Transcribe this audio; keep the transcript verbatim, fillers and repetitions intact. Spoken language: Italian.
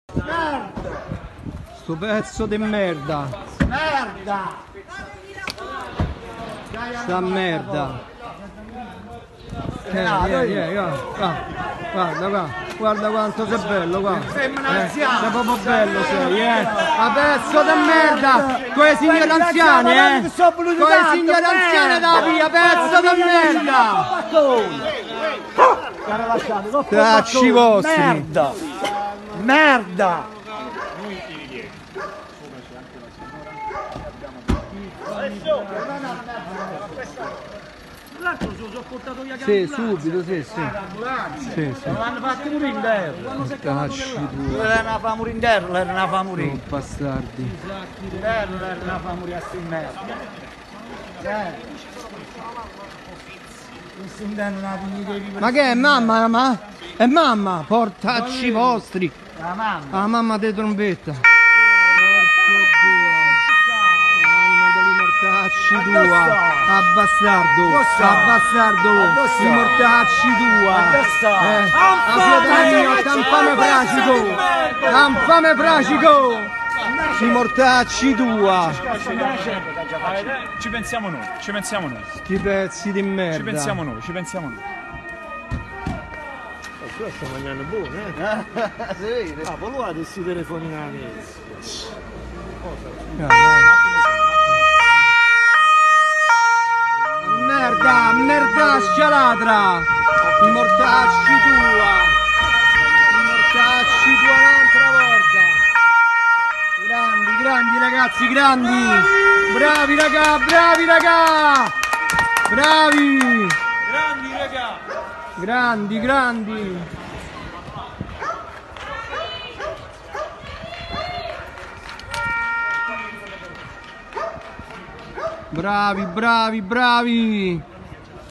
Merda! Sto pezzo di merda! Merda! Sta merda! Eh, Ah, vieni, dai. vieni, va, va. Guarda qua, guarda quanto sei bello qua! Sembra un Eh, anziano. sei proprio bello sei, eh! Ma pezzo di merda! Quei signori anziani, eh! Quei signori anziani da via, pezzo di merda! Cara lasciate, Cacci vostri! Merda! Merda! L'altro se lo sono portato via. Sì, subito, sì, sì. Sì, sì. Non l'hanno fatto morire in terra. Cacci tu! L'hanno fatto morire in terra, l'hanno fatto morire. Oh, bastardi! L'hanno fatto morire a sti merda. Eh. Questo interno una dignità di Ma che è mamma? Ma? È mamma! Portacci vostri! la mamma. La mamma di trombetta! Mortacci tua, a bastardo, a bastardo, i mortacci tua, eh, a siete mio, tampame fracico, tampame fracico, i mortacci tua, Ci pensiamo noi, ci pensiamo noi, sti pezzi di merda. ci pensiamo noi, ci pensiamo noi. Questo sta mangiando buono, eh? Si vede? Ah, poi guarda questi telefoni nella mezza. Merda, merdaccia ladra, i mortacci tua, i mortacci tua un'altra volta. Grandi, grandi ragazzi, grandi, bravi raga, bravi raga, bravi, Grandi raga! grandi, grandi. Bravi, bravi, bravi.